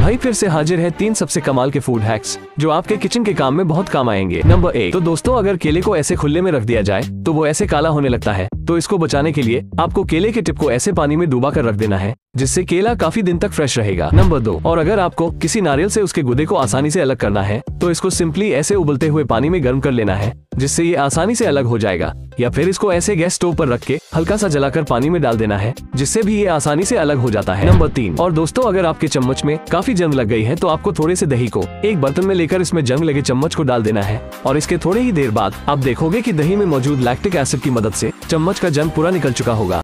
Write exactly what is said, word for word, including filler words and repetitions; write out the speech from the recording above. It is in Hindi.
भाई फिर से हाजिर है तीन सबसे कमाल के फूड हैक्स जो आपके किचन के काम में बहुत काम आएंगे। नंबर एक, तो दोस्तों अगर केले को ऐसे खुले में रख दिया जाए तो वो ऐसे काला होने लगता है, तो इसको बचाने के लिए आपको केले के टिप को ऐसे पानी में डुबा कर रख देना है, जिससे केला काफी दिन तक फ्रेश रहेगा। नंबर दो, और अगर आपको किसी नारियल से उसके गुदे को आसानी से अलग करना है तो इसको सिंपली ऐसे उबलते हुए पानी में गर्म कर लेना है, जिससे ये आसानी से अलग हो जाएगा। या फिर इसको ऐसे गैस स्टोव पर रख के हल्का सा जलाकर पानी में डाल देना है, जिससे भी ये आसानी से अलग हो जाता है। नंबर तीन, और दोस्तों अगर आपके चम्मच में काफी जंग लग गई है तो आपको थोड़े से दही को एक बर्तन में लेकर इसमें जंग लगे चम्मच को डाल देना है, और इसके थोड़े ही देर बाद आप देखोगे कि दही में मौजूद लैक्टिक एसिड की मदद से चम्मच का जंग पूरा निकल चुका होगा।